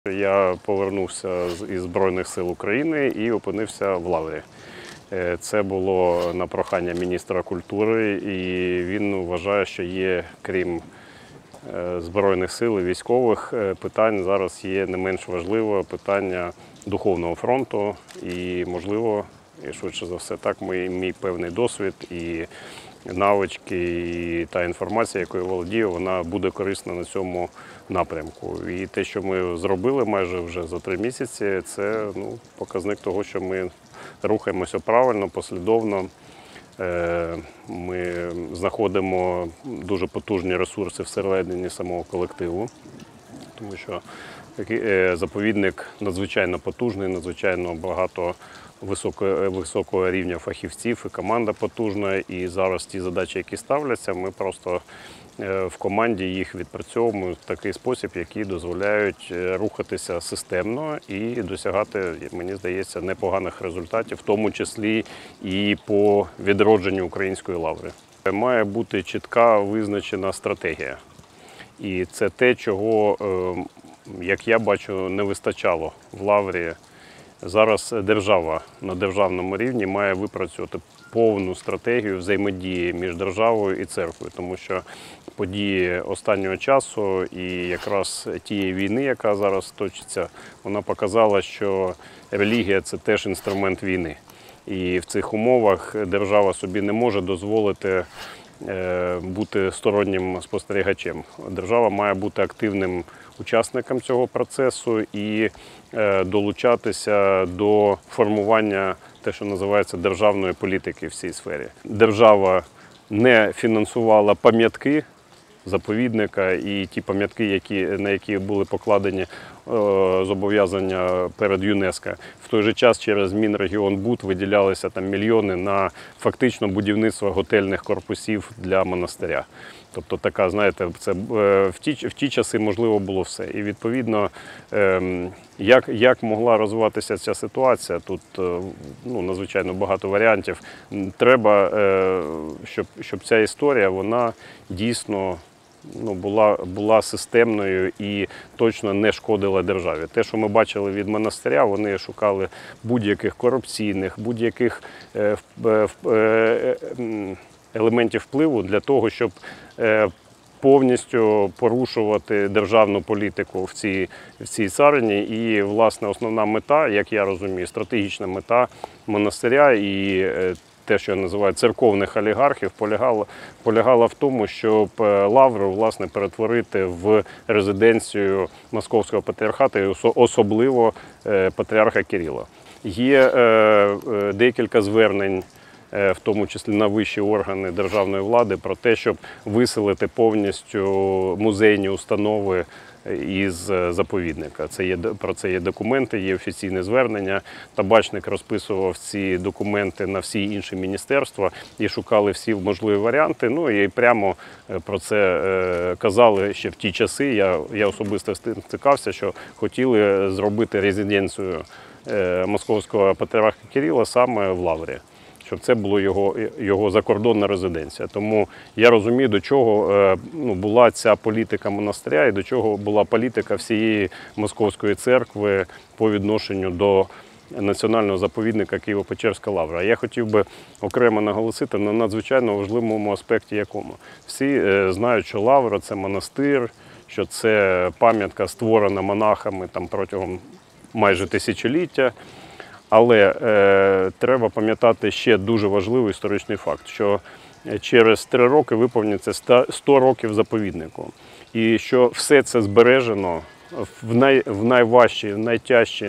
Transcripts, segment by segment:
Я повернувся із Збройних сил України і опинився в Лаврі. Це було на прохання міністра культури, і він вважає, що є, крім Збройних сил і військових питань, зараз є не менш важливе питання духовного фронту. І, можливо, і швидше за все так, мій певний досвід і навички, і та інформація, якою володію, вона буде корисна на цьому напрямку. І те, що ми зробили майже вже за 3 місяці, це показник того, що ми рухаємося правильно, послідовно. Ми знаходимо дуже потужні ресурси всередині самого колективу, тому що заповідник надзвичайно потужний, надзвичайно багато високого рівня фахівців, і команда потужна. І зараз ті задачі, які ставляться, ми просто в команді їх відпрацьовуємо в такий спосіб, який дозволяють рухатися системно і досягати, мені здається, непоганих результатів, в тому числі і по відродженню української лаври. Має бути чітка визначена стратегія. І це те, чого, як я бачу, не вистачало в лаврі. Зараз держава на державному рівні має випрацювати повну стратегію взаємодії між державою і церквою, тому що події останнього часу і якраз тієї війни, яка зараз точиться, вона показала, що релігія – це теж інструмент війни. І в цих умовах держава собі не може дозволити бути стороннім спостерігачем. Держава має бути активним учасником цього процесу і долучатися до формування те, що називається державної політики в цій сфері. Держава не фінансувала пам'ятки заповідника і ті пам'ятки, на які були покладені зобов'язання перед ЮНЕСКО. В той же час через Мінрегіонбуд виділялися там мільйони на фактично будівництво готельних корпусів для монастиря. Тобто така, знаєте, це в ті часи можливо було все. І відповідно, як могла розвиватися ця ситуація, тут надзвичайно багато варіантів. Треба, щоб ця історія, вона дійсно була системною і точно не шкодила державі. Те, що ми бачили від монастиря, вони шукали будь-яких корупційних, будь-яких елементів впливу для того, щоб повністю порушувати державну політику в цій царині. І, власне, основна мета, як я розумію, стратегічна мета монастиря і те, що я називаю церковних олігархів, полягала в тому, щоб лавру, власне, перетворити в резиденцію Московського патріархату, і особливо патріарха Кирила. Є декілька звернень, в тому числі на вищі органи державної влади, про те, щоб виселити повністю музейні установи із заповідника. Про це є документи, є офіційне звернення. Табачник розписував ці документи на всі інші міністерства і шукали всі можливі варіанти. І прямо про це казали ще в ті часи. Я особисто стикався, що хотіли зробити резиденцію Московського патріарха Кирила саме в Лаврі, щоб це була його закордонна резиденція. Тому я розумію, до чого була ця політика монастиря і до чого була політика всієї Московської церкви по відношенню до національного заповідника Києво-Печерська лавра. Я хотів би окремо наголосити на надзвичайно важливому аспекті якому. Всі знають, що лавра – це монастир, що це пам'ятка, створена монахами протягом майже тисячоліття. Але треба пам'ятати ще дуже важливий історичний факт, що через 3 роки виповниться 100 років заповіднику. І що все це збережено в найважчі, найтяжчі,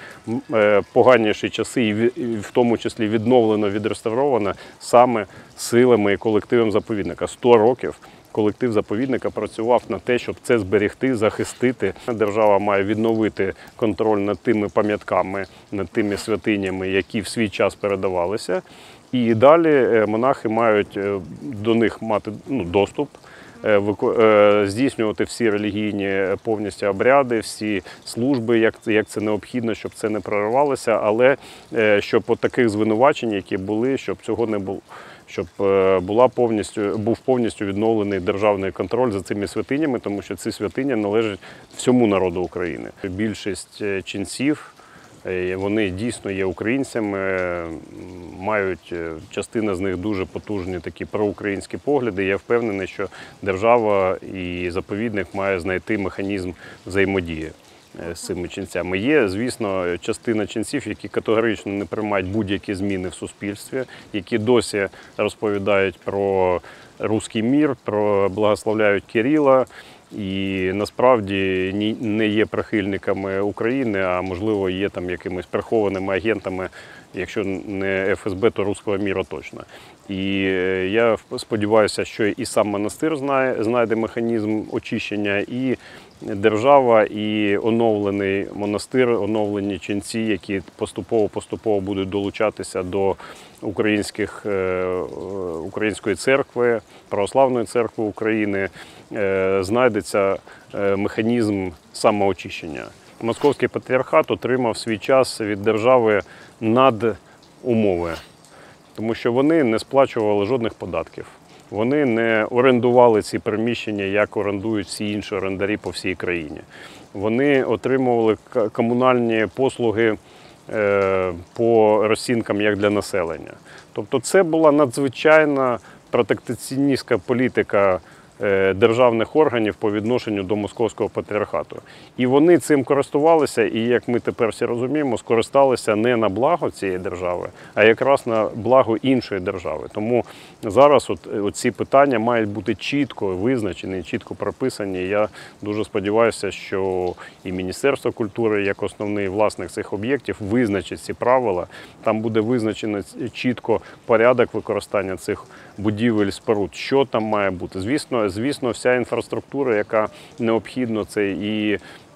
найпоганіші часи, і в тому числі відновлено, відреставровано саме силами і колективом заповідника. 100 років колектив заповідника працював на те, щоб це зберегти, захистити. Держава має відновити контроль над тими пам'ятками, над тими святинями, які в свій час передавалися. І далі монахи мають до них мати доступ, здійснювати всі релігійні повністю обряди, всі служби, як це необхідно, щоб це не проривалося, але щоб таких звинувачень, які були, щоб цього не було. щоб був повністю відновлений державний контроль за цими святинями, тому що ці святині належать всьому народу України. Більшість ченців, вони дійсно є українцями, мають частина з них дуже потужні такі проукраїнські погляди. Я впевнений, що держава і заповідник має знайти механізм взаємодії з цими ченцями. Є, звісно, частина ченців, які категорично не приймають будь-які зміни в суспільстві, які досі розповідають про руський мір, благословляють Кирила і насправді не є прихильниками України, а можливо є там якимись прихованими агентами, якщо не ФСБ, то руського міра точно. І я сподіваюся, що і сам монастир знайде механізм очищення, і держава, і оновлений монастир, оновлені ченці, які поступово будуть долучатися до Української церкви, Православної церкви України, знайдеться механізм самоочищення. Московський патріархат отримав свій час від держави надумови, тому що вони не сплачували жодних податків. Вони не орендували ці приміщення, як орендують всі інші орендарі по всій країні. Вони отримували комунальні послуги по розцінкам як для населення. Тобто це була надзвичайна протекціоністська політика державних органів по відношенню до Московського патріархату. І вони цим користувалися, і, як ми тепер всі розуміємо, скористалися не на благо цієї держави, а якраз на благо іншої держави. Тому зараз ці питання мають бути чітко визначені, чітко прописані. Я дуже сподіваюся, що і Міністерство культури, як основний власник цих об'єктів, визначить ці правила. Там буде визначено чітко порядок використання цих будівель, споруд, що там має бути. Звісно, вся інфраструктура, яка необхідна, це і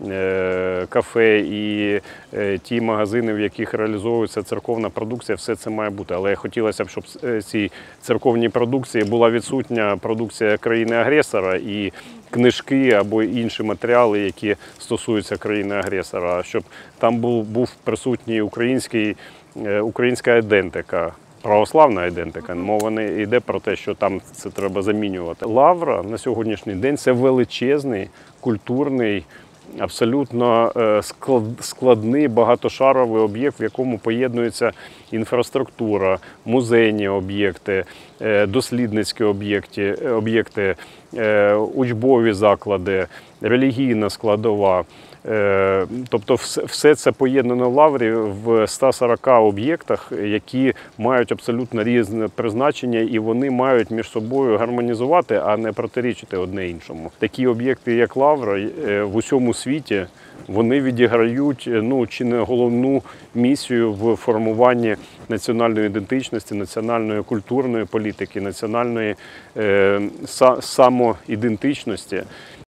кафе, і ті магазини, в яких реалізовується церковна продукція, все це має бути. Але хотілося б, щоб в цій церковній продукції була відсутня продукція країни-агресора і книжки або інші матеріали, які стосуються країни-агресора, щоб там був присутній українська ідентика. Православна ідентика. Мова не йде про те, що там це треба замінювати. Лавра на сьогоднішній день – це величезний, культурний, абсолютно складний, багатошаровий об'єкт, в якому поєднується інфраструктура, музейні об'єкти, дослідницькі об'єкти, учбові заклади, релігійна складова. Тобто все це поєднано в Лаврі в 140 об'єктах, які мають абсолютно різне призначення, і вони мають між собою гармонізувати, а не протирічити одне іншому. Такі об'єкти, як Лавра, в усьому світі, вони відіграють чи не головну місію в формуванні національної ідентичності, національної культурної політики, національної самоідентичності.